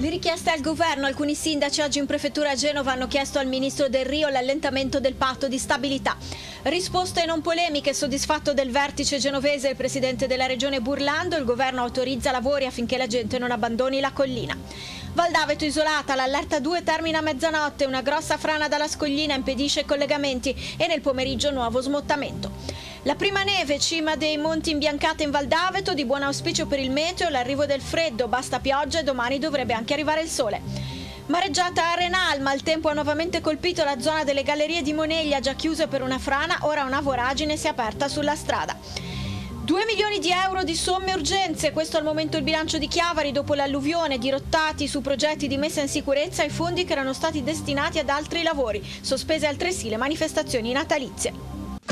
Le richieste al governo. Alcuni sindaci oggi in prefettura a Genova hanno chiesto al ministro Del Rio l'allentamento del patto di stabilità. Risposte non polemiche. Soddisfatto del vertice genovese il presidente della regione Burlando, il governo autorizza lavori affinché la gente non abbandoni la collina. Val d'Aveto isolata, l'allerta 2 termina a mezzanotte, una grossa frana dalla scoglina impedisce i collegamenti e nel pomeriggio nuovo smottamento. La prima neve, cima dei monti imbiancata in Val d'Aveto, di buon auspicio per il meteo, l'arrivo del freddo, basta pioggia e domani dovrebbe anche arrivare il sole. Mareggiata a Renalma, il tempo ha nuovamente colpito la zona delle gallerie di Moneglia, già chiuse per una frana, ora una voragine si è aperta sulla strada. 2 milioni di euro di somme urgenze, questo al momento il bilancio di Chiavari dopo l'alluvione, dirottati su progetti di messa in sicurezza i fondi che erano stati destinati ad altri lavori, sospese altresì le manifestazioni natalizie.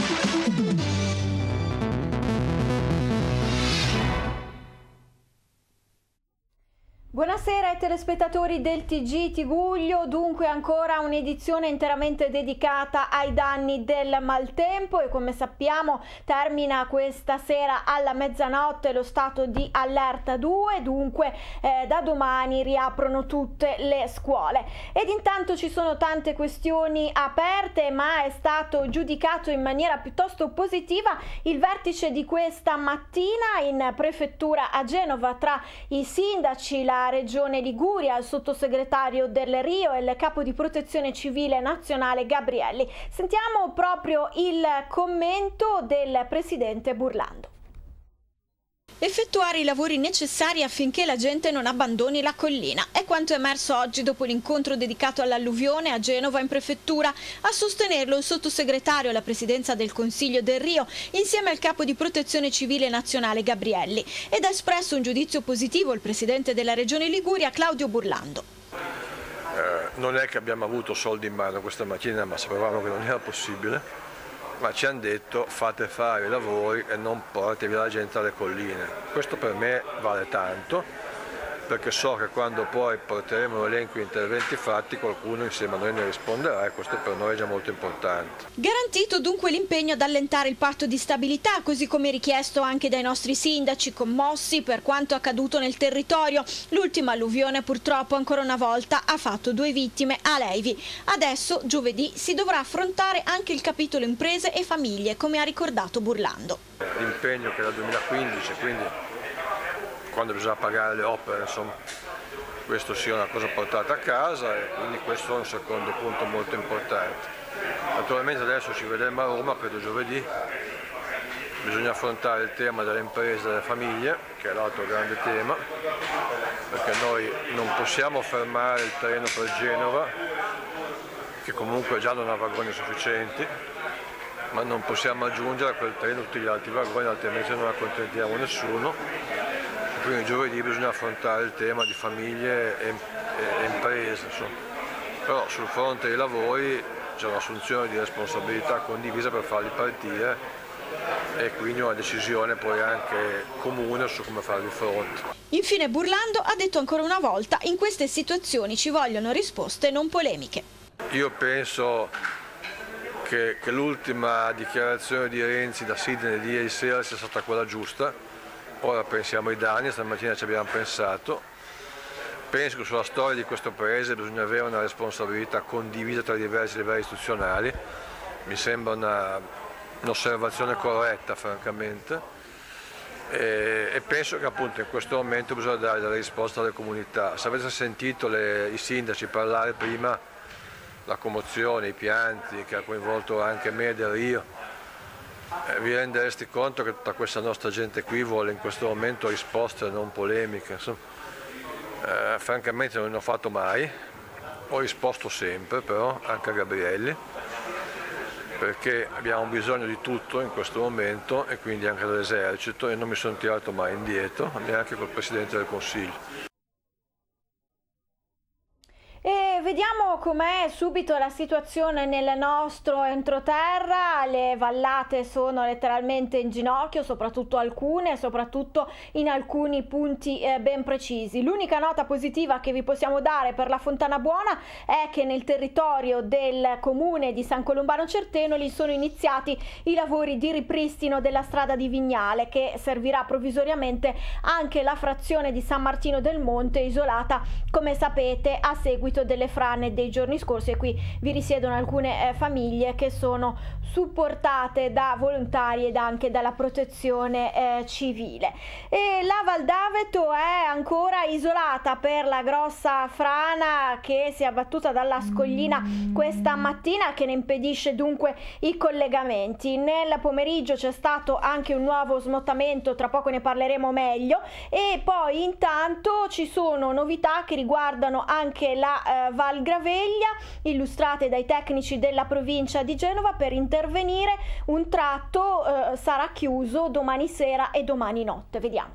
Buonasera ai telespettatori del TG Tiguglio, dunque ancora un'edizione interamente dedicata ai danni del maltempo e come sappiamo termina questa sera alla mezzanotte lo stato di allerta 2, dunque da domani riaprono tutte le scuole. Ed intanto ci sono tante questioni aperte, ma è stato giudicato in maniera piuttosto positiva il vertice di questa mattina in prefettura a Genova tra i sindaci, la Regione Liguria, il sottosegretario Del Rio e il capo di Protezione Civile Nazionale Gabrielli. Sentiamo proprio il commento del presidente Burlando. Effettuare i lavori necessari affinché la gente non abbandoni la collina. È quanto emerso oggi dopo l'incontro dedicato all'alluvione a Genova in prefettura. A sostenerlo il sottosegretario alla presidenza del Consiglio Del Rio insieme al capo di Protezione Civile Nazionale Gabrielli. Ed ha espresso un giudizio positivo il presidente della Regione Liguria Claudio Burlando. Non è che abbiamo avuto soldi in mano questa mattina, ma sapevamo che non era possibile. Ma ci hanno detto fate fare i lavori e non portate via la gente alle colline. Questo per me vale tanto, perché so che quando poi porteremo l'elenco di interventi fatti qualcuno insieme a noi ne risponderà e questo per noi è già molto importante. Garantito dunque l'impegno ad allentare il patto di stabilità, così come richiesto anche dai nostri sindaci commossi per quanto accaduto nel territorio. L'ultima alluvione purtroppo ancora una volta ha fatto 2 vittime a Levi. Adesso giovedì si dovrà affrontare anche il capitolo imprese e famiglie, come ha ricordato Burlando. L'impegno che è dal 2015, quindi quando bisogna pagare le opere, insomma, questo sia una cosa portata a casa e quindi questo è un secondo punto molto importante. Naturalmente adesso ci vedremo a Roma, credo giovedì, bisogna affrontare il tema delle imprese e delle famiglie, che è l'altro grande tema, perché noi non possiamo fermare il treno per Genova, che comunque già non ha vagoni sufficienti, ma non possiamo aggiungere a quel treno tutti gli altri vagoni, altrimenti non accontentiamo nessuno. Quindi giovedì bisogna affrontare il tema di famiglie e imprese, insomma. Però sul fronte dei lavori c'è un'assunzione di responsabilità condivisa per farli partire e quindi una decisione poi anche comune su come farvi fronte. Infine Burlando ha detto ancora una volta in queste situazioni ci vogliono risposte non polemiche. Io penso che l'ultima dichiarazione di Renzi da Sydney di ieri sera sia stata quella giusta. Ora pensiamo ai danni, stamattina ci abbiamo pensato. Penso che sulla storia di questo Paese bisogna avere una responsabilità condivisa tra i diversi livelli istituzionali. Mi sembra un'osservazione corretta, francamente. E penso che appunto in questo momento bisogna dare delle risposte alle comunità. Se avete sentito i sindaci parlare prima, la commozione, i pianti che ha coinvolto anche me e Del Rio, vi rendereste conto che tutta questa nostra gente qui vuole in questo momento risposte non polemiche. Francamente non ne ho fatto mai, ho risposto sempre però anche a Gabrielli, perché abbiamo bisogno di tutto in questo momento e quindi anche dell'esercito e non mi sono tirato mai indietro, neanche col Presidente del Consiglio. E E vediamo com'è subito la situazione nel nostro entroterra. Le vallate sono letteralmente in ginocchio, soprattutto alcune, soprattutto in alcuni punti ben precisi. L'unica nota positiva che vi possiamo dare per la Fontana Buona è che nel territorio del comune di San Colombano Certenoli sono iniziati i lavori di ripristino della strada di Vignale, che servirà provvisoriamente anche la frazione di San Martino del Monte, isolata, come sapete, a seguito delle frane dei giorni scorsi, e qui vi risiedono alcune famiglie che sono supportate da volontari ed anche dalla protezione civile. E la Val d'Aveto è ancora isolata per la grossa frana che si è abbattuta dalla scoglina questa mattina, che ne impedisce dunque i collegamenti. Nel pomeriggio c'è stato anche un nuovo smottamento, tra poco ne parleremo meglio, e poi intanto ci sono novità che riguardano anche la Val Graveglia, illustrate dai tecnici della provincia di Genova. Per intervenire un tratto sarà chiuso domani sera e domani notte. Vediamo.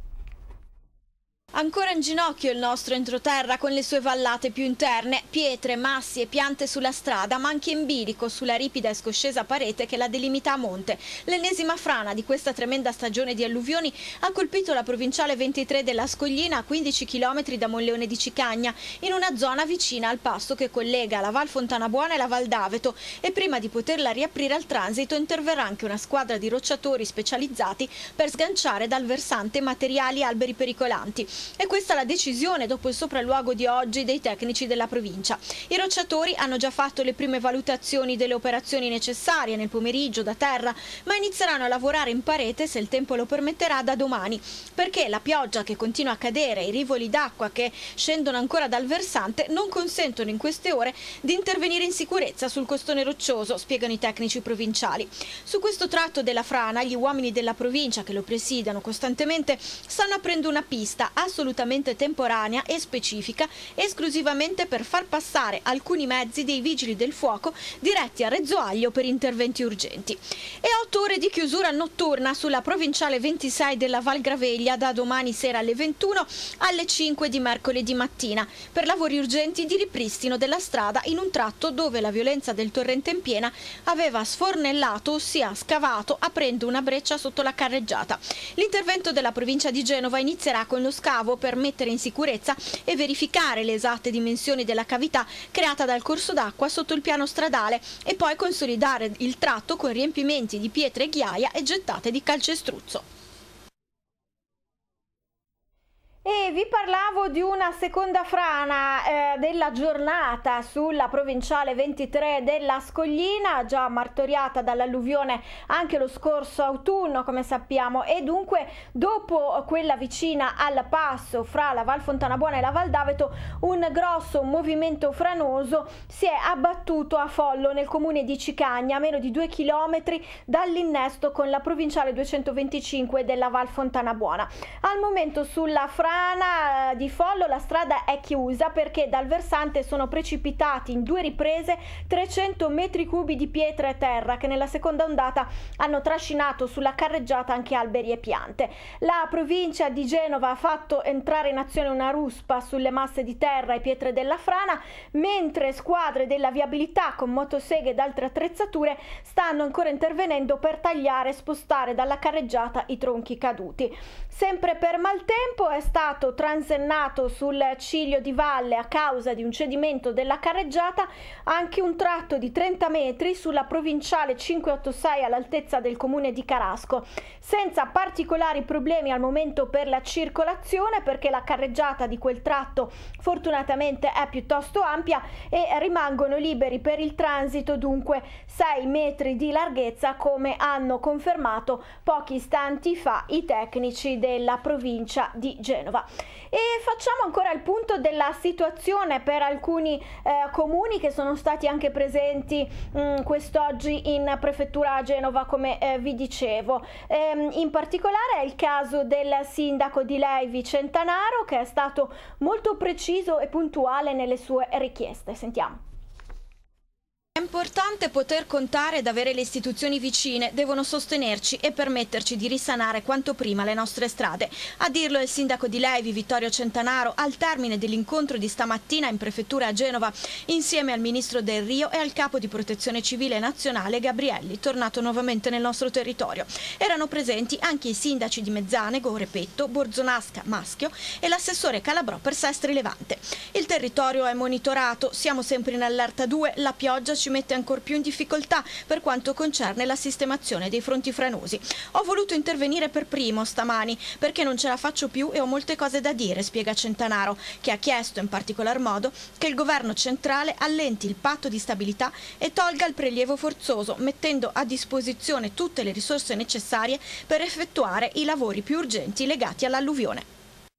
Ancora in ginocchio il nostro entroterra con le sue vallate più interne, pietre, massi e piante sulla strada, ma anche in bilico sulla ripida e scoscesa parete che la delimita a monte. L'ennesima frana di questa tremenda stagione di alluvioni ha colpito la provinciale 23 della Scoglina, a 15 km da Monleone di Cicagna, in una zona vicina al passo che collega la Val Fontana Buona e la Val d'Aveto, e prima di poterla riaprire al transito interverrà anche una squadra di rocciatori specializzati per sganciare dal versante materiali e alberi pericolanti. E questa è la decisione dopo il sopralluogo di oggi dei tecnici della provincia. I rocciatori hanno già fatto le prime valutazioni delle operazioni necessarie nel pomeriggio da terra, ma inizieranno a lavorare in parete, se il tempo lo permetterà, da domani, perché la pioggia che continua a cadere e i rivoli d'acqua che scendono ancora dal versante non consentono in queste ore di intervenire in sicurezza sul costone roccioso, spiegano i tecnici provinciali. Su questo tratto della frana gli uomini della provincia, che lo presidiano costantemente, stanno aprendo una pista assolutamente temporanea e specifica, esclusivamente per far passare alcuni mezzi dei vigili del fuoco diretti a Rezzoaglio per interventi urgenti. E 8 ore di chiusura notturna sulla provinciale 26 della Val Graveglia da domani sera alle 21 alle 5 di mercoledì mattina per lavori urgenti di ripristino della strada in un tratto dove la violenza del torrente in piena aveva sfornellato, ossia scavato, aprendo una breccia sotto la carreggiata. L'intervento della provincia di Genova inizierà con lo scavo per mettere in sicurezza e verificare le esatte dimensioni della cavità creata dal corso d'acqua sotto il piano stradale, e poi consolidare il tratto con riempimenti di pietre e ghiaia e gettate di calcestruzzo. E vi parlavo di una seconda frana della giornata sulla provinciale 23 della Scoglina, già martoriata dall'alluvione anche lo scorso autunno, come sappiamo, e dunque dopo quella vicina al passo fra la Val Fontana Buona e la Val d'Aveto un grosso movimento franoso si è abbattuto a Follo, nel comune di Cicagna, a meno di 2 chilometri dall'innesto con la provinciale 225 della Val Fontana Buona. Al momento sulla frana di Follo la strada è chiusa perché dal versante sono precipitati in 2 riprese 300 metri cubi di pietra e terra che nella seconda ondata hanno trascinato sulla carreggiata anche alberi e piante. La provincia di Genova ha fatto entrare in azione una ruspa sulle masse di terra e pietre della frana, mentre squadre della viabilità con motoseghe ed altre attrezzature stanno ancora intervenendo per tagliare e spostare dalla carreggiata i tronchi caduti. Sempre per maltempo è stato transennato sul ciglio di valle, a causa di un cedimento della carreggiata, anche un tratto di 30 metri sulla provinciale 586 all'altezza del comune di Carasco, senza particolari problemi al momento per la circolazione, perché la carreggiata di quel tratto fortunatamente è piuttosto ampia e rimangono liberi per il transito dunque 6 metri di larghezza, come hanno confermato pochi istanti fa i tecnici della provincia di Genova. E facciamo ancora il punto della situazione per alcuni comuni che sono stati anche presenti quest'oggi in prefettura a Genova, come vi dicevo. In particolare è il caso del sindaco di Levi Centanaro, che è stato molto preciso e puntuale nelle sue richieste. Sentiamo. importante poter contare ed avere le istituzioni vicine, devono sostenerci e permetterci di risanare quanto prima le nostre strade. A dirlo è il sindaco di Levi, Vittorio Centanaro, al termine dell'incontro di stamattina in prefettura a Genova, insieme al ministro Del Rio e al capo di Protezione Civile Nazionale Gabrielli, tornato nuovamente nel nostro territorio. Erano presenti anche i sindaci di Mezzanego, Repetto, Borzonasca, Maschio e l'assessore Calabrò per Sestri Levante. Il territorio è monitorato, siamo sempre in allerta 2, la pioggia ci mette ancor più in difficoltà per quanto concerne la sistemazione dei fronti franosi. Ho voluto intervenire per primo stamani perché non ce la faccio più e ho molte cose da dire, spiega Centanaro, che ha chiesto in particolar modo che il governo centrale allenti il patto di stabilità e tolga il prelievo forzoso, mettendo a disposizione tutte le risorse necessarie per effettuare i lavori più urgenti legati all'alluvione.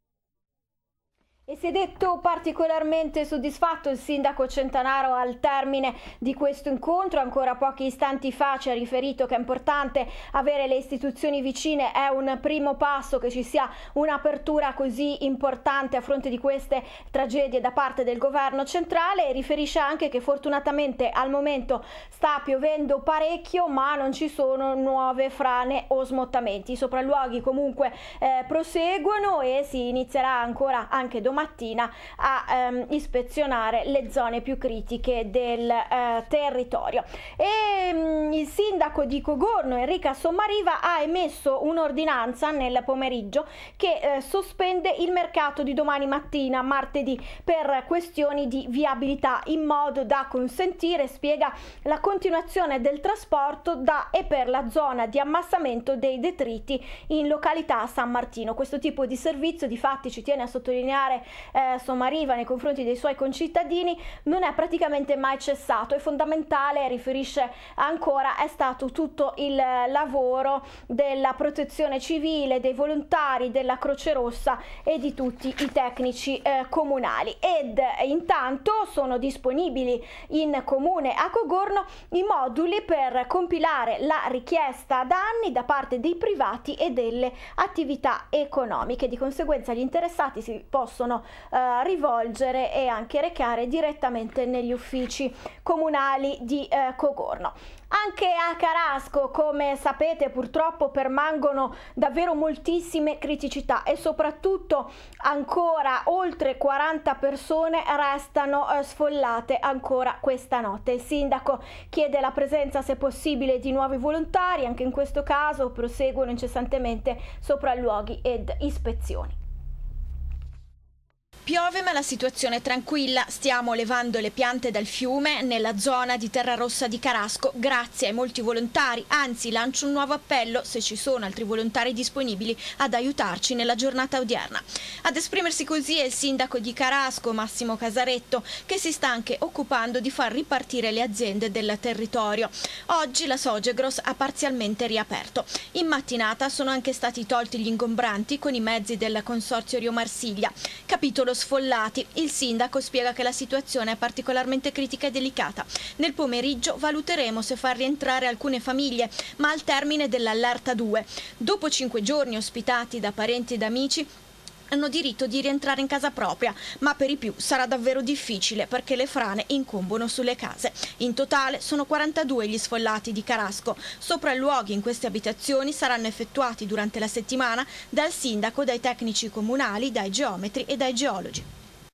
E si è detto particolarmente soddisfatto il sindaco Centanaro al termine di questo incontro. Ancora pochi istanti fa ci ha riferito che è importante avere le istituzioni vicine, è un primo passo che ci sia un'apertura così importante a fronte di queste tragedie da parte del governo centrale, e riferisce anche che fortunatamente al momento sta piovendo parecchio ma non ci sono nuove frane o smottamenti. I sopralluoghi comunque proseguono e si inizierà ancora anche domani mattina a ispezionare le zone più critiche del territorio. E il sindaco di Cogorno, Enrica Sommariva, ha emesso un'ordinanza nel pomeriggio che sospende il mercato di domani mattina, martedì, per questioni di viabilità, in modo da consentire, spiega, la continuazione del trasporto da e per la zona di ammassamento dei detriti in località San Martino. Questo tipo di servizio, difatti, ci tiene a sottolineare Sommariva nei confronti dei suoi concittadini, non è praticamente mai cessato. È fondamentale, riferisce ancora, è stato tutto il lavoro della protezione civile, dei volontari, della Croce Rossa e di tutti i tecnici comunali. Ed intanto sono disponibili in comune a Cogorno i moduli per compilare la richiesta danni da parte dei privati e delle attività economiche. Di conseguenza gli interessati si possono rivolgere e anche recare direttamente negli uffici comunali di Cogorno. Anche a Carasco, come sapete, purtroppo permangono davvero moltissime criticità e soprattutto ancora oltre 40 persone restano sfollate ancora questa notte. Il sindaco chiede la presenza, se possibile, di nuovi volontari. Anche in questo caso proseguono incessantemente sopralluoghi ed ispezioni. Piove ma la situazione è tranquilla, stiamo levando le piante dal fiume nella zona di Terra Rossa di Carasco grazie ai molti volontari, anzi lancio un nuovo appello se ci sono altri volontari disponibili ad aiutarci nella giornata odierna. Ad esprimersi così è il sindaco di Carasco, Massimo Casaretto, che si sta anche occupando di far ripartire le aziende del territorio. Oggi la Sogegros ha parzialmente riaperto. In mattinata sono anche stati tolti gli ingombranti con i mezzi del consorzio Rio Marsiglia. Capitolo sfollati. Il sindaco spiega che la situazione è particolarmente critica e delicata. Nel pomeriggio valuteremo se far rientrare alcune famiglie, ma al termine dell'allerta 2. Dopo 5 giorni ospitati da parenti ed amici, hanno diritto di rientrare in casa propria, ma per i più sarà davvero difficile perché le frane incombono sulle case. In totale sono 42 gli sfollati di Carasco. Sopralluoghi in queste abitazioni saranno effettuati durante la settimana dal sindaco, dai tecnici comunali, dai geometri e dai geologi.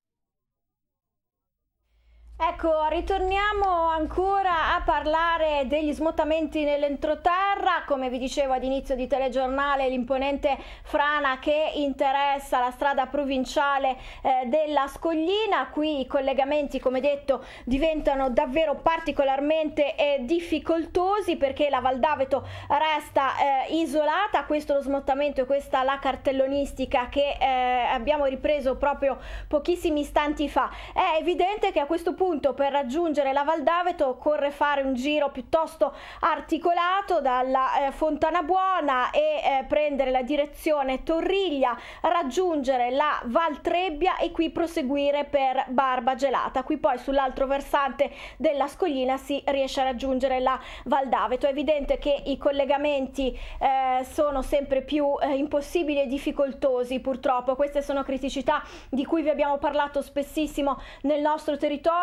Ecco, ritorniamo ancora a parlare degli smottamenti nell'entroterra. Come vi dicevo ad inizio di telegiornale, l'imponente frana che interessa la strada provinciale della Scoglina. Qui i collegamenti, come detto, diventano davvero particolarmente difficoltosi perché la Val d'Aveto resta isolata. Questo è lo smottamento e questa la cartellonistica che abbiamo ripreso proprio pochissimi istanti fa. È evidente che a questo punto, per raggiungere la Val d'Aveto, occorre fare un giro piuttosto articolato dalla Fontana Buona e prendere la direzione Torriglia, raggiungere la Val Trebbia e qui proseguire per Barba Gelata. Qui poi sull'altro versante della Scoglina si riesce a raggiungere la Val d'Aveto. È evidente che i collegamenti sono sempre più impossibili e difficoltosi, purtroppo. Queste sono criticità di cui vi abbiamo parlato spessissimo nel nostro territorio.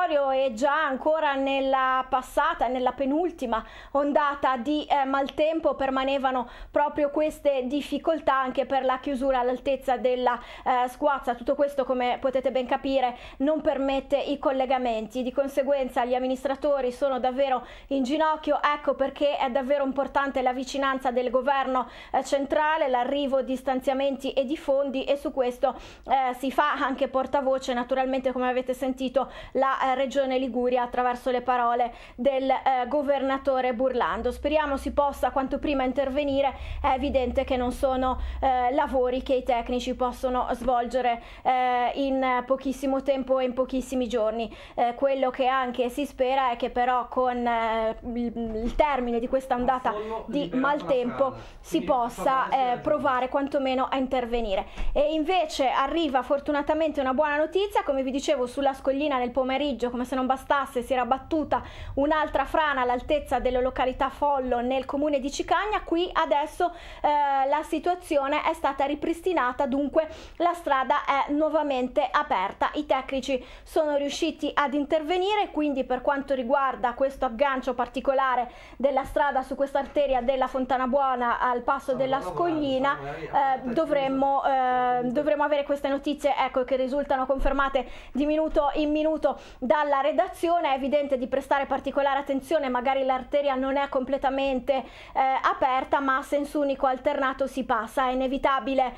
territorio e già ancora nella penultima ondata di maltempo permanevano proprio queste difficoltà anche per la chiusura all'altezza della Squazza. Tutto questo, come potete ben capire, non permette i collegamenti, di conseguenza gli amministratori sono davvero in ginocchio. Ecco perché è davvero importante la vicinanza del governo centrale, l'arrivo di stanziamenti e di fondi, e su questo si fa anche portavoce, naturalmente, come avete sentito, la Regione Liguria attraverso le parole del governatore Burlando. Speriamo si possa quanto prima intervenire. È evidente che non sono lavori che i tecnici possono svolgere in pochissimo tempo e in pochissimi giorni. Quello che anche si spera è che però con il termine di questa ondata di maltempo si possa provare quantomeno a intervenire. E invece arriva fortunatamente una buona notizia. Come vi dicevo, sulla Scoglina nel pomeriggio, come se non bastasse, si era battuta un'altra frana all'altezza della località Follo nel comune di Cicagna. Qui adesso la situazione è stata ripristinata, dunque la strada è nuovamente aperta. I tecnici sono riusciti ad intervenire, quindi per quanto riguarda questo aggancio particolare della strada su questa arteria della Fontana Buona al passo della Scoglina, dovremmo avere queste notizie, ecco, che risultano confermate di minuto in minuto dalla redazione. È evidente di prestare particolare attenzione, magari l'arteria non è completamente aperta, ma a senso unico alternato si passa. È inevitabile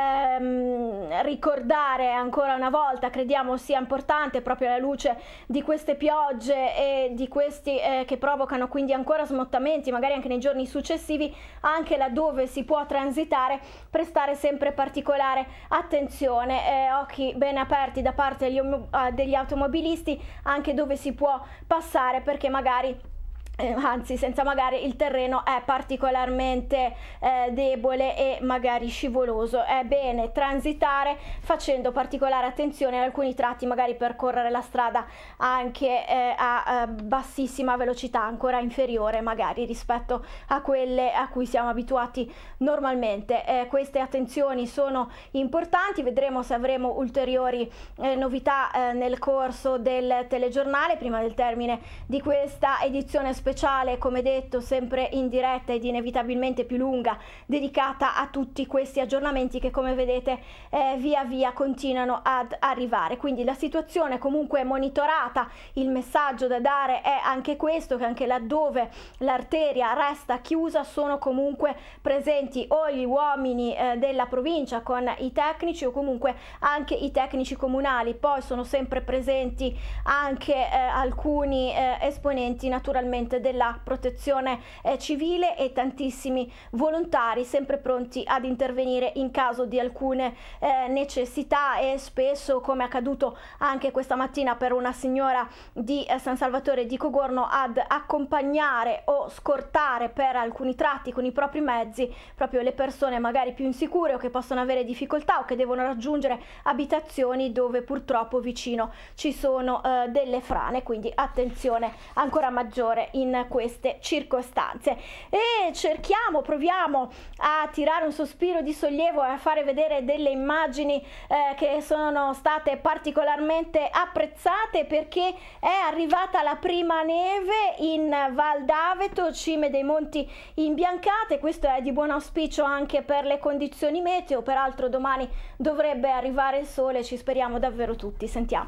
ricordare ancora una volta, crediamo sia importante proprio alla luce di queste piogge e di questi che provocano quindi ancora smottamenti magari anche nei giorni successivi, anche laddove si può transitare, prestare sempre particolare attenzione, occhi ben aperti da parte degli automobilisti anche dove si può passare, perché magari anzi senza magari il terreno è particolarmente debole e magari scivoloso. È bene transitare facendo particolare attenzione ad alcuni tratti, magari percorrere la strada anche a bassissima velocità, ancora inferiore magari rispetto a quelle a cui siamo abituati normalmente. Queste attenzioni sono importanti. Vedremo se avremo ulteriori novità nel corso del telegiornale prima del termine di questa edizione speciale, come detto, sempre in diretta ed inevitabilmente più lunga, dedicata a tutti questi aggiornamenti che, come vedete, via via continuano ad arrivare. Quindi la situazione comunque è monitorata. Il messaggio da dare è anche questo, che anche laddove l'arteria resta chiusa sono comunque presenti o gli uomini della provincia con i tecnici o comunque anche i tecnici comunali. Poi sono sempre presenti anche alcuni esponenti naturalmente della protezione civile e tantissimi volontari sempre pronti ad intervenire in caso di alcune necessità, e spesso, come è accaduto anche questa mattina per una signora di San Salvatore di Cogorno, ad accompagnare o scortare per alcuni tratti con i propri mezzi proprio le persone magari più insicure o che possono avere difficoltà o che devono raggiungere abitazioni dove purtroppo vicino ci sono delle frane. Quindi attenzione ancora maggiore in queste circostanze, e proviamo a tirare un sospiro di sollievo e a fare vedere delle immagini che sono state particolarmente apprezzate, perché è arrivata la prima neve in Val d'Aveto, cime dei monti imbiancate. Questo è di buon auspicio anche per le condizioni meteo. Peraltro domani dovrebbe arrivare il sole, ci speriamo davvero tutti. Sentiamo.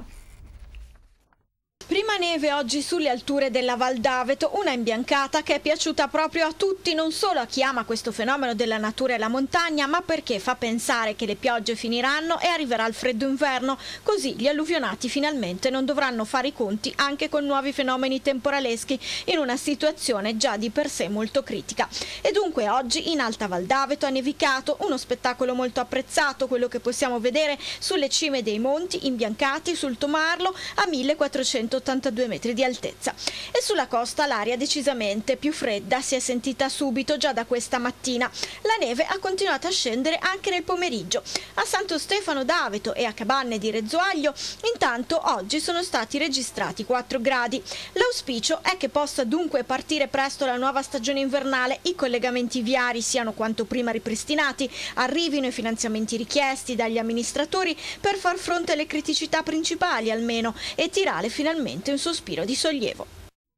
Prima neve oggi sulle alture della Val d'Aveto, una imbiancata che è piaciuta proprio a tutti, non solo a chi ama questo fenomeno della natura e la montagna, ma perché fa pensare che le piogge finiranno e arriverà il freddo inverno, così gli alluvionati finalmente non dovranno fare i conti anche con nuovi fenomeni temporaleschi in una situazione già di per sé molto critica. E dunque oggi in Alta Val d'Aveto ha nevicato, uno spettacolo molto apprezzato, quello che possiamo vedere sulle cime dei monti imbiancati sul Tomarlo a 1482 metri di altezza. E sulla costa l'aria decisamente più fredda si è sentita subito già da questa mattina. La neve ha continuato a scendere anche nel pomeriggio. A Santo Stefano d'Aveto e a Cabanne di Rezzoaglio intanto oggi sono stati registrati 4 gradi. L'auspicio è che possa dunque partire presto la nuova stagione invernale, i collegamenti viari siano quanto prima ripristinati, arrivino i finanziamenti richiesti dagli amministratori per far fronte alle criticità principali almeno e tirare finalmente un un sospiro di sollievo.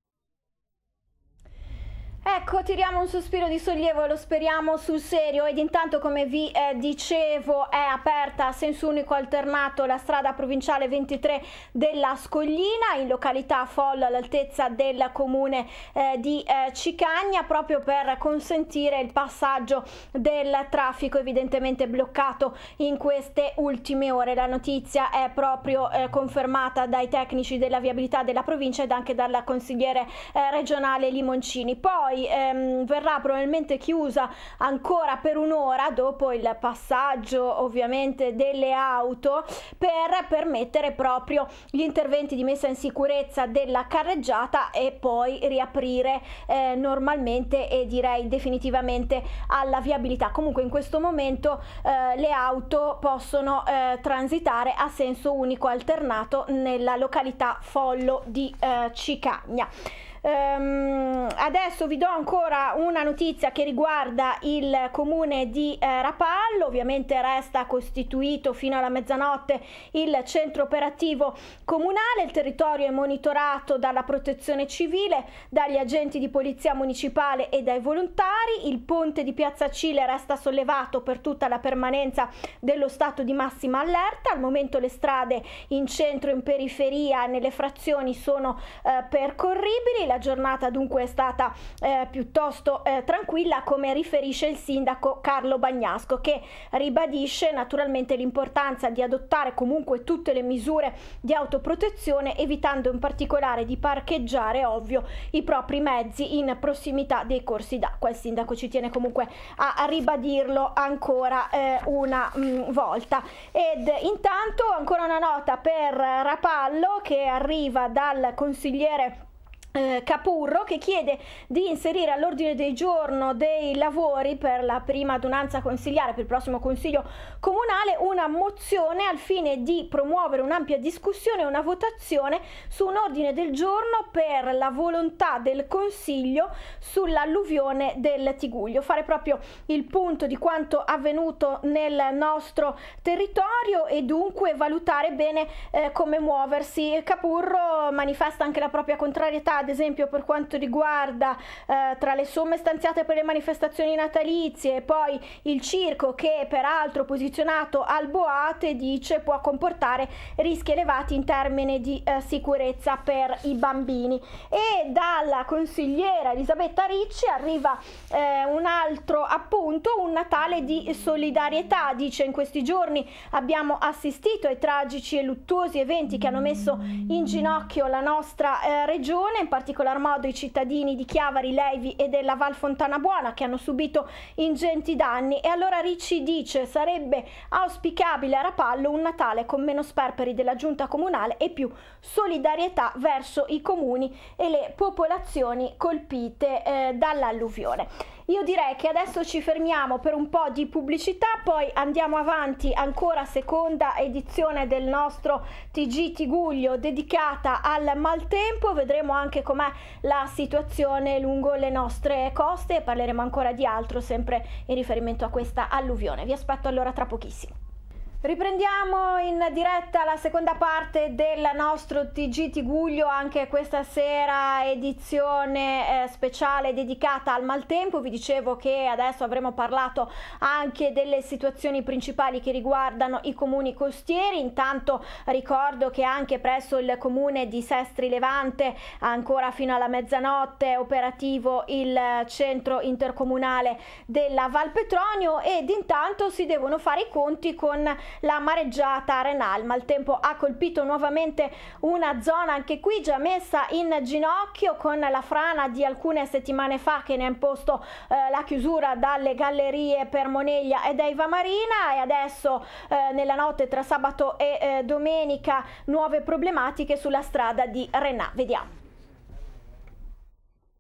Ecco, tiriamo un sospiro di sollievo, lo speriamo sul serio. Ed intanto, come vi dicevo, è aperta a senso unico alternato la strada provinciale 23 della Scoglina in località Follo, all'altezza del comune di Cicagna, proprio per consentire il passaggio del traffico evidentemente bloccato in queste ultime ore. La notizia è proprio confermata dai tecnici della viabilità della provincia ed anche dal consigliere regionale Limoncini. Poi verrà probabilmente chiusa ancora per un'ora dopo il passaggio ovviamente delle auto, per permettere proprio gli interventi di messa in sicurezza della carreggiata e poi riaprire normalmente e direi definitivamente alla viabilità. Comunque in questo momento le auto possono transitare a senso unico alternato nella località Follo di Cicagna. Adesso vi do ancora una notizia che riguarda il comune di Rapallo. Ovviamente resta costituito fino alla mezzanotte il centro operativo comunale. Il territorio è monitorato dalla protezione civile, dagli agenti di polizia municipale e dai volontari. Il ponte di Piazza Cile resta sollevato per tutta la permanenza dello stato di massima allerta. Al momento le strade in centro e in periferia nelle frazioni sono percorribili. La giornata dunque è stata piuttosto tranquilla, come riferisce il sindaco Carlo Bagnasco, che ribadisce naturalmente l'importanza di adottare comunque tutte le misure di autoprotezione, evitando in particolare di parcheggiare, ovvio, i propri mezzi in prossimità dei corsi d'acqua. Il sindaco ci tiene comunque a ribadirlo ancora una volta. Ed intanto ancora una nota per Rapallo che arriva dal consigliere Capurro, che chiede di inserire all'ordine del giorno dei lavori per la prima adunanza consiliare, per il prossimo consiglio comunale, una mozione al fine di promuovere un'ampia discussione e una votazione su un ordine del giorno per la volontà del consiglio sull'alluvione del Tiguglio, fare proprio il punto di quanto avvenuto nel nostro territorio e dunque valutare bene come muoversi. Capurro manifesta anche la propria contrarietà, ad esempio per quanto riguarda tra le somme stanziate per le manifestazioni natalizie e poi il circo, che peraltro posizionato al Boate, dice può comportare rischi elevati in termini di sicurezza per i bambini. E dalla consigliera Elisabetta Ricci arriva un altro appunto, un Natale di solidarietà. Dice: in questi giorni abbiamo assistito ai tragici e luttuosi eventi che hanno messo in ginocchio la nostra regione, in particolar modo i cittadini di Chiavari, Levi e della Val Fontana Buona, che hanno subito ingenti danni. E allora Ricci dice: sarebbe auspicabile a Rapallo un Natale con meno sperperi della giunta comunale e più solidarietà verso i comuni e le popolazioni colpite dall'alluvione. Io direi che adesso ci fermiamo per un po' di pubblicità, poi andiamo avanti, ancora seconda edizione del nostro TG Tiguglio dedicata al maltempo. Vedremo anche com'è la situazione lungo le nostre coste e parleremo ancora di altro sempre in riferimento a questa alluvione. Vi aspetto allora tra pochissimo. Riprendiamo in diretta la seconda parte del nostro TG Tiguglio, anche questa sera edizione speciale dedicata al maltempo. Vi dicevo che adesso avremo parlato anche delle situazioni principali che riguardano i comuni costieri. Intanto ricordo che anche presso il comune di Sestri Levante ancora fino alla mezzanotte è operativo il centro intercomunale della Val Petronio ed intanto si devono fare i conti con la mareggiata Renà. Il maltempo ha colpito nuovamente una zona anche qui già messa in ginocchio con la frana di alcune settimane fa che ne ha imposto la chiusura dalle gallerie per Moneglia ed Eiva Marina, e adesso nella notte tra sabato e domenica nuove problematiche sulla strada di Renà. Vediamo.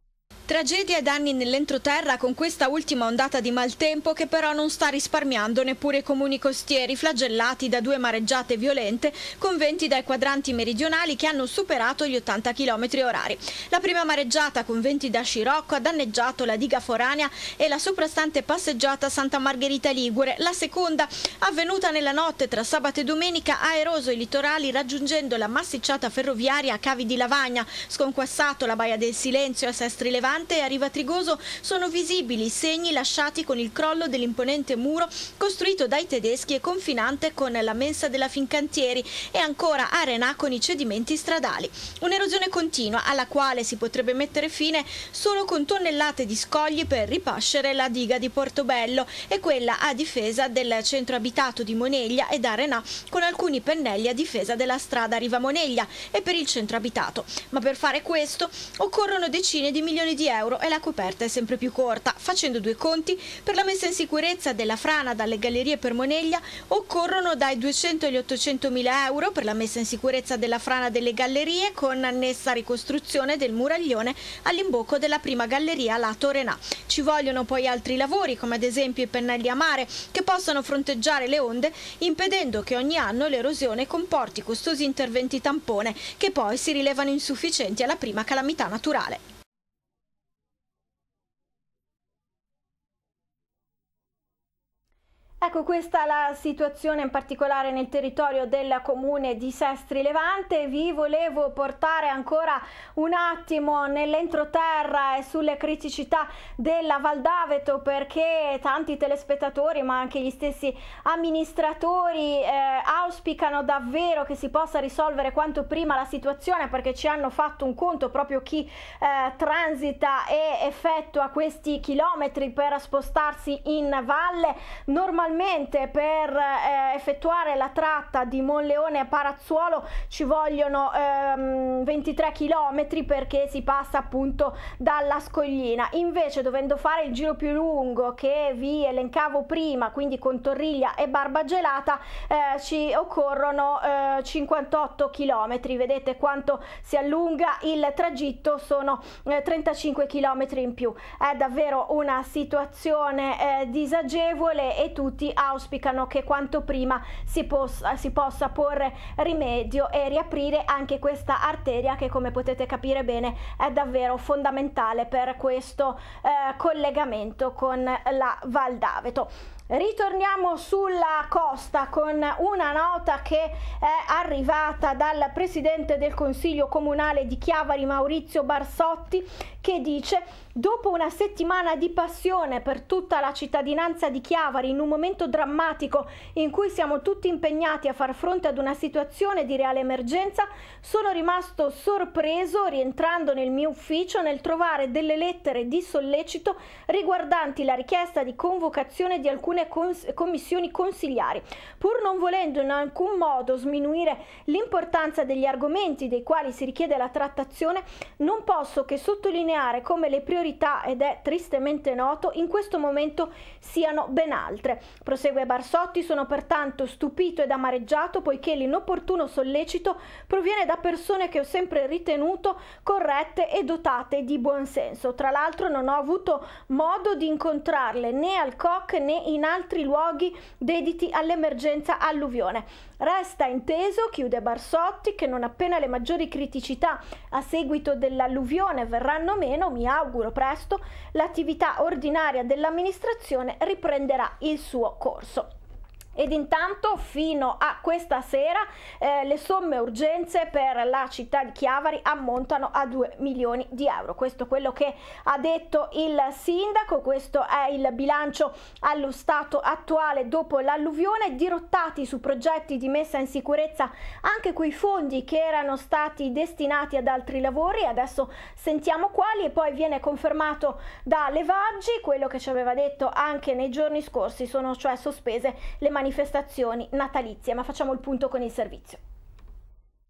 Tragedia e danni nell'entroterra con questa ultima ondata di maltempo che però non sta risparmiando neppure i comuni costieri flagellati da 2 mareggiate violente con venti dai quadranti meridionali che hanno superato gli 80 km/h. La prima mareggiata con venti da scirocco ha danneggiato la diga foranea e la soprastante passeggiata Santa Margherita Ligure. La seconda, avvenuta nella notte tra sabato e domenica, ha eroso i litorali raggiungendo la massicciata ferroviaria a Cavi di Lavagna, sconquassato la Baia del Silenzio a Sestri Levante e a Riva Trigoso sono visibili i segni lasciati con il crollo dell'imponente muro costruito dai tedeschi e confinante con la mensa della Fincantieri, e ancora a Renà con i cedimenti stradali. Un'erosione continua alla quale si potrebbe mettere fine solo con tonnellate di scogli per ripascere la diga di Portobello e quella a difesa del centro abitato di Moneglia ed a Renà con alcuni pennelli a difesa della strada Riva Moneglia e per il centro abitato. Ma per fare questo occorrono decine di milioni di euro e la coperta è sempre più corta. Facendo due conti, per la messa in sicurezza della frana dalle gallerie per Moneglia occorrono dai 200 agli 800 mila euro, per la messa in sicurezza della frana delle gallerie con annessa ricostruzione del muraglione all'imbocco della prima galleria lato Renà. Ci vogliono poi altri lavori, come ad esempio i pennelli a mare, che possano fronteggiare le onde impedendo che ogni anno l'erosione comporti costosi interventi tampone che poi si rilevano insufficienti alla prima calamità naturale. Ecco, questa è la situazione in particolare nel territorio del comune di Sestri Levante. Vi volevo portare ancora un attimo nell'entroterra e sulle criticità della Val d'Aveto, perché tanti telespettatori ma anche gli stessi amministratori auspicano davvero che si possa risolvere quanto prima la situazione, perché ci hanno fatto un conto proprio chi transita e effettua questi chilometri per spostarsi in valle. Normalmente per effettuare la tratta di Monleone a Parazzuolo ci vogliono 23 km perché si passa appunto dalla Scoglina. Invece, dovendo fare il giro più lungo che vi elencavo prima, quindi con Torriglia e Barbagelata, ci occorrono 58 km. Vedete quanto si allunga il tragitto, sono 35 km in più. È davvero una situazione disagevole e tutti auspicano che quanto prima si possa porre rimedio e riaprire anche questa arteria che, come potete capire bene, è davvero fondamentale per questo collegamento con la Val d'Aveto. Ritorniamo sulla costa con una nota che è arrivata dal presidente del Consiglio Comunale di Chiavari, Maurizio Barsotti, che dice: dopo una settimana di passione per tutta la cittadinanza di Chiavari, in un momento drammatico in cui siamo tutti impegnati a far fronte ad una situazione di reale emergenza, sono rimasto sorpreso, rientrando nel mio ufficio, nel trovare delle lettere di sollecito riguardanti la richiesta di convocazione di alcune commissioni consigliari. Pur non volendo in alcun modo sminuire l'importanza degli argomenti dei quali si richiede la trattazione, non posso che sottolineare come le priorità, ed è tristemente noto, in questo momento siano ben altre. Prosegue Barsotti: sono pertanto stupito ed amareggiato poiché l'inopportuno sollecito proviene da persone che ho sempre ritenuto corrette e dotate di buonsenso. Tra l'altro non ho avuto modo di incontrarle né al COC né in altri luoghi dediti all'emergenza alluvione. Resta inteso, chiude Barsotti, che non appena le maggiori criticità a seguito dell'alluvione verranno meno, mi auguro presto, l'attività ordinaria dell'amministrazione riprenderà il suo corso. Ed intanto fino a questa sera le somme urgenze per la città di Chiavari ammontano a 2 milioni di euro. Questo è quello che ha detto il sindaco, questo è il bilancio allo stato attuale dopo l'alluvione. Dirottati su progetti di messa in sicurezza anche quei fondi che erano stati destinati ad altri lavori, adesso sentiamo quali, e poi viene confermato da Levaggi quello che ci aveva detto anche nei giorni scorsi, sono cioè sospese le manifestazioni natalizie. Ma facciamo il punto con il servizio.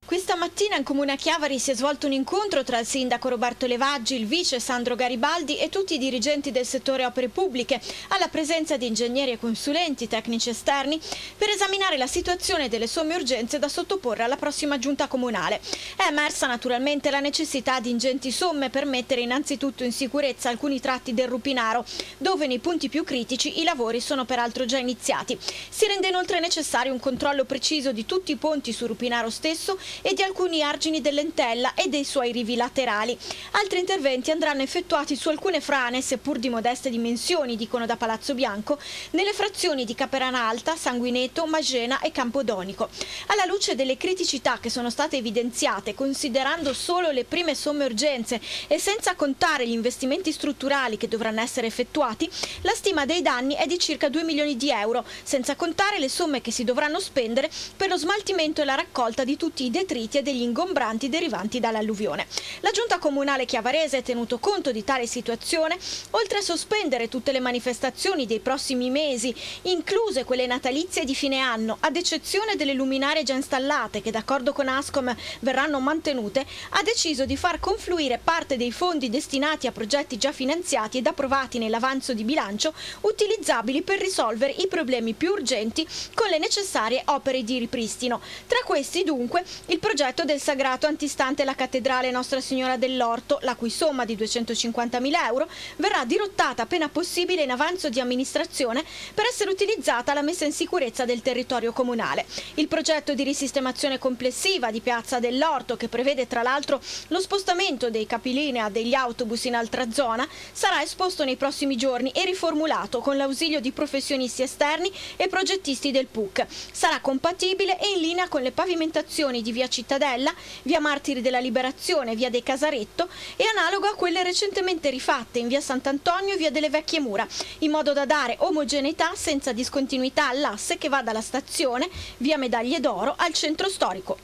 Questa mattina in Comune a Chiavari si è svolto un incontro tra il sindaco Roberto Levaggi, il vice Sandro Garibaldi e tutti i dirigenti del settore opere pubbliche, alla presenza di ingegneri e consulenti tecnici esterni, per esaminare la situazione delle somme urgenze da sottoporre alla prossima giunta comunale. È emersa naturalmente la necessità di ingenti somme per mettere innanzitutto in sicurezza alcuni tratti del Rupinaro, dove nei punti più critici i lavori sono peraltro già iniziati. Si rende inoltre necessario un controllo preciso di tutti i ponti su Rupinaro stesso e di alcuni argini dell'Entella e dei suoi rivi laterali. Altri interventi andranno effettuati su alcune frane, seppur di modeste dimensioni, dicono da Palazzo Bianco, nelle frazioni di Caperana Alta, Sanguineto, Magena e Campodonico. Alla luce delle criticità che sono state evidenziate, considerando solo le prime somme urgenze e senza contare gli investimenti strutturali che dovranno essere effettuati, la stima dei danni è di circa 2 milioni di euro, senza contare le somme che si dovranno spendere per lo smaltimento e la raccolta di tutti i detriti e degli ingombranti derivanti dall'alluvione. La Giunta Comunale chiavarese, tenuto conto di tale situazione, oltre a sospendere tutte le manifestazioni dei prossimi mesi, incluse quelle natalizie di fine anno, ad eccezione delle luminarie già installate che d'accordo con Ascom verranno mantenute, ha deciso di far confluire parte dei fondi destinati a progetti già finanziati ed approvati nell'avanzo di bilancio, utilizzabili per risolvere i problemi più urgenti con le necessarie opere di ripristino. Tra questi dunque il progetto del sagrato antistante la cattedrale Nostra Signora dell'Orto, la cui somma di 250.000 euro verrà dirottata appena possibile in avanzo di amministrazione per essere utilizzata alla messa in sicurezza del territorio comunale. Il progetto di risistemazione complessiva di Piazza dell'Orto, che prevede tra l'altro lo spostamento dei capilinea degli autobus in altra zona, sarà esposto nei prossimi giorni e riformulato con l'ausilio di professionisti esterni e progettisti del PUC. Sarà compatibile e in linea con le pavimentazioni di via Cittadella, via Martiri della Liberazione, via dei Casaretto e analogo a quelle recentemente rifatte in via Sant'Antonio e via delle Vecchie Mura, in modo da dare omogeneità senza discontinuità all'asse che va dalla stazione, via Medaglie d'Oro, al centro storico.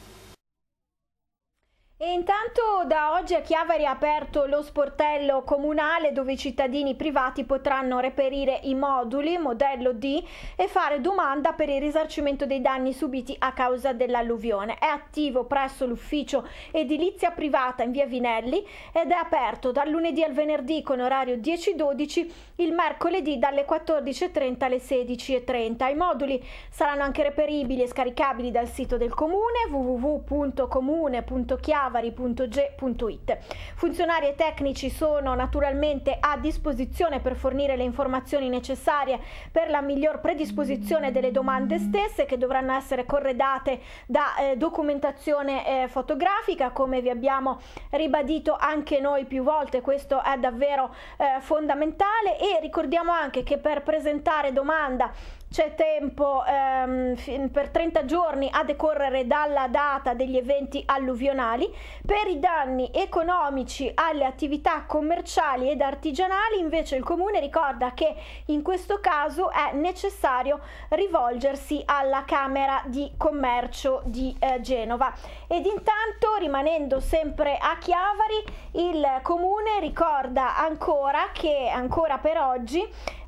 E intanto da oggi a Chiavari è aperto lo sportello comunale dove i cittadini privati potranno reperire i moduli modello D e fare domanda per il risarcimento dei danni subiti a causa dell'alluvione. È attivo presso l'ufficio edilizia privata in via Vinelli ed è aperto dal lunedì al venerdì con orario 10-12, il mercoledì dalle 14.30 alle 16.30. I moduli saranno anche reperibili e scaricabili dal sito del comune www.comune.chiavari.it. Funzionari e tecnici sono naturalmente a disposizione per fornire le informazioni necessarie per la miglior predisposizione delle domande stesse, che dovranno essere corredate da documentazione fotografica, come vi abbiamo ribadito anche noi più volte. Questo è davvero fondamentale, e ricordiamo anche che per presentare domanda c'è tempo per 30 giorni a decorrere dalla data degli eventi alluvionali. Per i danni economici alle attività commerciali ed artigianali invece il Comune ricorda che in questo caso è necessario rivolgersi alla Camera di Commercio di Genova. Ed intanto, rimanendo sempre a Chiavari, il Comune ricorda ancora che ancora per oggi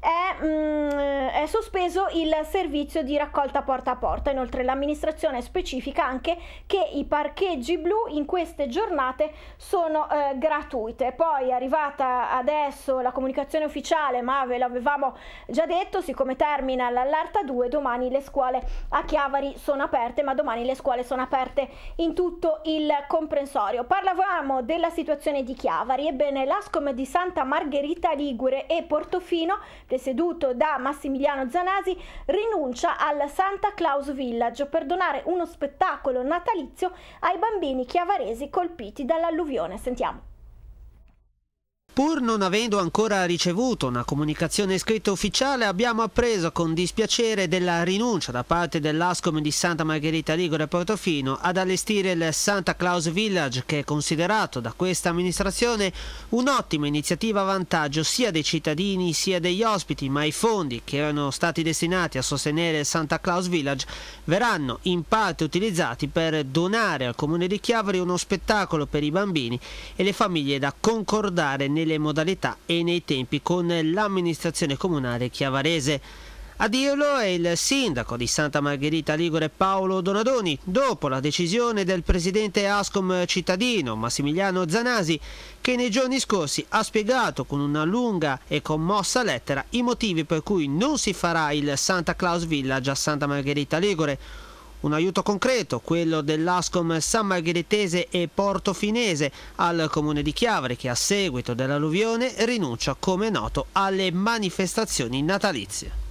è sospeso il servizio di raccolta porta a porta. Inoltre l'amministrazione specifica anche che i parcheggi blu in queste giornate sono gratuite. Poi è arrivata adesso la comunicazione ufficiale, ma ve l'avevamo già detto, siccome termina l'allerta 2, domani le scuole a Chiavari sono aperte, ma domani le scuole sono aperte in tutto il comprensorio. Parlavamo della situazione di Chiavari. Ebbene, l'Ascom di Santa Margherita Ligure e Portofino, presieduto da Massimiliano Zanasi, rinuncia al Santa Claus Village per donare uno spettacolo natalizio ai bambini chiavaresi colpiti dall'alluvione. Sentiamo. Pur non avendo ancora ricevuto una comunicazione scritta ufficiale, abbiamo appreso con dispiacere della rinuncia da parte dell'Ascom di Santa Margherita Ligure e Portofino ad allestire il Santa Claus Village, che è considerato da questa amministrazione un'ottima iniziativa a vantaggio sia dei cittadini sia degli ospiti, ma i fondi che erano stati destinati a sostenere il Santa Claus Village verranno in parte utilizzati per donare al Comune di Chiavari uno spettacolo per i bambini e le famiglie da concordare nelle modalità e nei tempi con l'amministrazione comunale chiavarese. A dirlo è il sindaco di Santa Margherita Ligure Paolo Donadoni, dopo la decisione del presidente Ascom cittadino Massimiliano Zanasi, che nei giorni scorsi ha spiegato con una lunga e commossa lettera i motivi per cui non si farà il Santa Claus Village a Santa Margherita Ligure. Un aiuto concreto, quello dell'Ascom San Margheritese e Portofinese al comune di Chiavari, che a seguito dell'alluvione rinuncia, come noto, alle manifestazioni natalizie.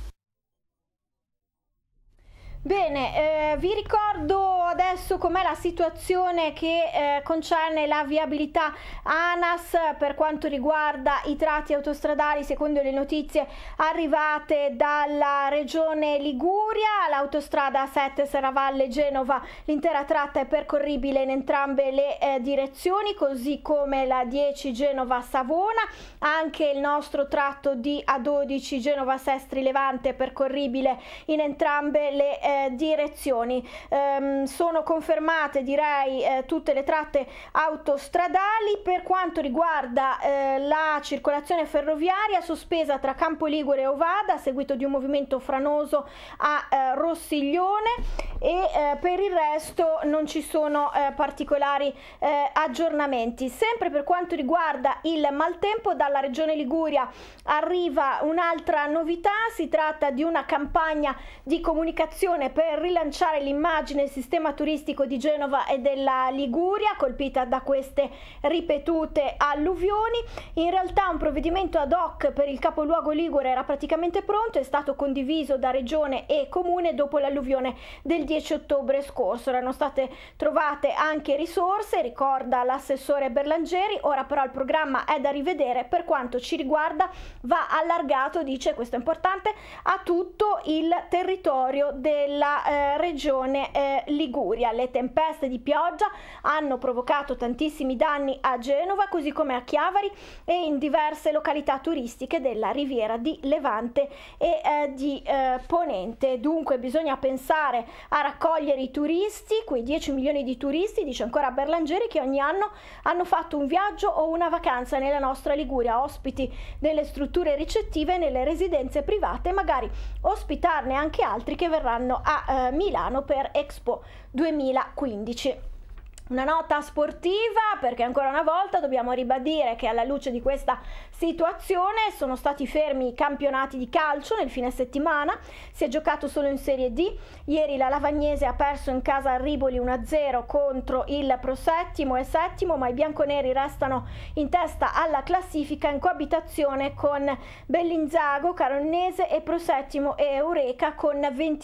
Bene, vi ricordo adesso com'è la situazione che concerne la viabilità ANAS per quanto riguarda i tratti autostradali. Secondo le notizie arrivate dalla regione Liguria, l'autostrada 7 Serravalle Genova, l'intera tratta è percorribile in entrambe le direzioni, così come la 10 Genova Savona. Anche il nostro tratto di A12 Genova Sestri Levante è percorribile in entrambe le direzioni. Sono confermate, direi, tutte le tratte autostradali. Per quanto riguarda la circolazione ferroviaria, sospesa tra Campoligure e Ovada a seguito di un movimento franoso a Rossiglione, e per il resto non ci sono particolari aggiornamenti. Sempre per quanto riguarda il maltempo, dalla regione Liguria arriva un'altra novità. Si tratta di una campagna di comunicazione per rilanciare l'immagine e il sistema turistico di Genova e della Liguria, colpita da queste ripetute alluvioni. In realtà un provvedimento ad hoc per il capoluogo ligure era praticamente pronto, è stato condiviso da regione e comune dopo l'alluvione del 10 ottobre scorso. Erano state trovate anche risorse, ricorda l'assessore Berlangeri. Ora però il programma è da rivedere. Per quanto ci riguarda va allargato, dice, questo è importante, a tutto il territorio della regione Liguria. Le tempeste di pioggia hanno provocato tantissimi danni a Genova, così come a Chiavari e in diverse località turistiche della riviera di Levante e di Ponente. Dunque bisogna pensare a raccogliere i turisti, quei 10 milioni di turisti, dice ancora Berlangeri, che ogni anno hanno fatto un viaggio o una vacanza nella nostra Liguria, ospiti delle strutture ricettive, nelle residenze private, magari ospitarne anche altri che verranno a Milano per Expo 2015. Una nota sportiva, perché ancora una volta dobbiamo ribadire che alla luce di questa situazione sono stati fermi i campionati di calcio nel fine settimana. Si è giocato solo in Serie D. Ieri la Lavagnese ha perso in casa a Riboli 1-0 contro il Prosettimo e settimo, ma i bianconeri restano in testa alla classifica in coabitazione con Bellinzago, Caronese e Prosettimo e Eureka con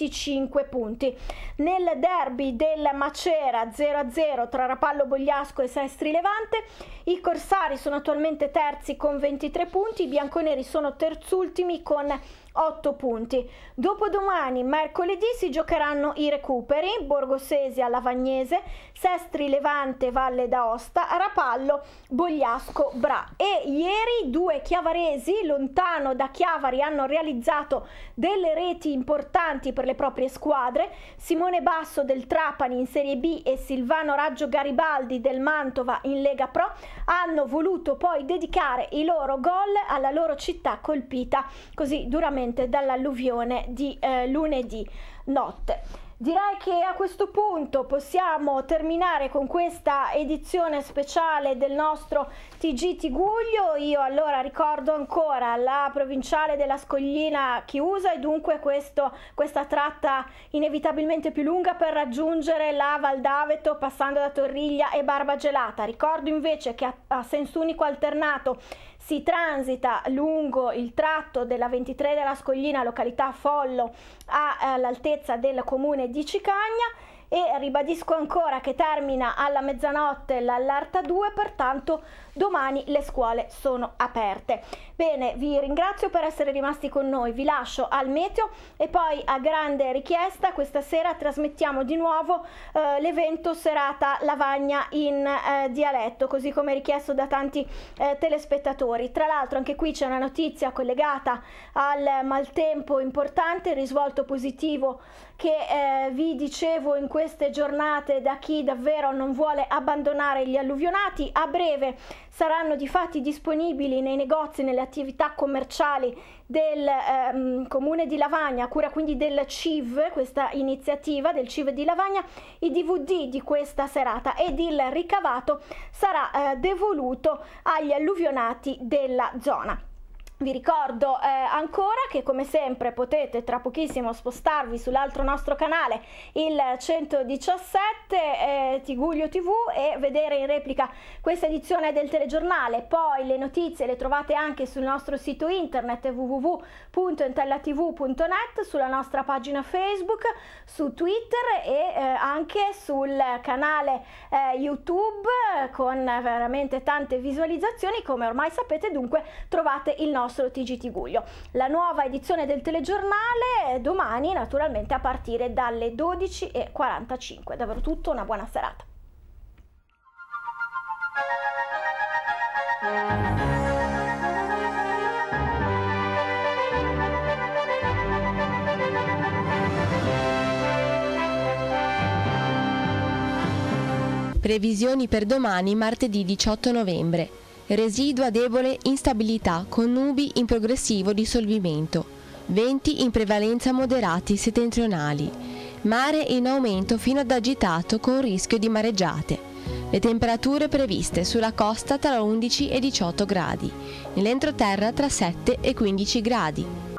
25 punti. Nel derby del Macera 0-0 tra Rapallo Bogliasco e Sestri Levante, i corsari sono attualmente terzi con 23 punti, i bianconeri sono terzultimi con 8 punti. Dopodomani, mercoledì, si giocheranno i recuperi: Borgosesia Lavagnese, Sestri Levante Valle d'Aosta, Rapallo Bogliasco Bra. E ieri due chiavaresi lontano da Chiavari hanno realizzato delle reti importanti per le proprie squadre. Simone Basso del Trapani in Serie B e Silvano Raggio Garibaldi del Mantova in Lega Pro hanno voluto poi dedicare i loro gol alla loro città colpita così duramente dall'alluvione di lunedì notte. Direi che a questo punto possiamo terminare con questa edizione speciale del nostro TG Tigullio. Io allora ricordo ancora la provinciale della Scoglina chiusa e dunque questa tratta inevitabilmente più lunga per raggiungere la Val d'Aveto passando da Torriglia e Barbagelata. Ricordo invece che a senso unico alternato si transita lungo il tratto della 23 della Scoglina, località Follo, all'altezza del comune di Cicagna, e ribadisco ancora che termina alla mezzanotte l'allerta 2, pertanto domani le scuole sono aperte. Bene, vi ringrazio per essere rimasti con noi, vi lascio al meteo e poi, a grande richiesta, questa sera trasmettiamo di nuovo l'evento serata Lavagna in dialetto, così come richiesto da tanti telespettatori. Tra l'altro anche qui c'è una notizia collegata al maltempo importante, risvolto positivo che vi dicevo in queste giornate da chi davvero non vuole abbandonare gli alluvionati. A breve saranno difatti disponibili nei negozi, nelle attività commerciali del comune di Lavagna, a cura quindi del CIV, questa iniziativa del CIV di Lavagna, i DVD di questa serata, ed il ricavato sarà devoluto agli alluvionati della zona. Vi ricordo ancora che come sempre potete tra pochissimo spostarvi sull'altro nostro canale, il 117 Tiguglio TV, e vedere in replica questa edizione del telegiornale. Poi le notizie le trovate anche sul nostro sito internet www.entellatv.net, sulla nostra pagina Facebook, su Twitter e anche sul canale YouTube, con veramente tante visualizzazioni. Come ormai sapete, dunque trovate il nostro TG Tiguglio. La nuova edizione del telegiornale domani, naturalmente a partire dalle 12:45. Davvero tutto, una buona serata. Previsioni per domani, martedì 18 novembre. Residua debole instabilità con nubi in progressivo dissolvimento. Venti in prevalenza moderati settentrionali. Mare in aumento fino ad agitato con rischio di mareggiate. Le temperature previste sulla costa tra 11 e 18 gradi. Nell'entroterra tra 7 e 15 gradi.